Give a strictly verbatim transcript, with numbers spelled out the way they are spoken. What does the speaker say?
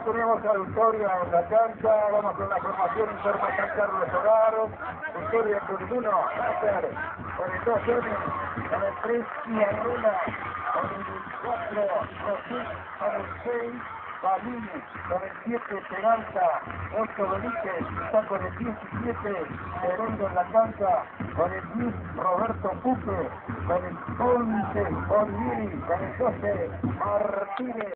tenemos a Victoria en la cancha, vamos con la formación interna San Carlos Hogaros, Victoria con el uno, Nácer, con el dos M, con el tres Iarruna, con el cuatro Rosín, con el seis Balini, con el siete Peralta, ocho Benítez, está con el diecisiete Heredo en la cancha, con el diez Roberto Pupe, con el once Olivieri, con el doce Martínez.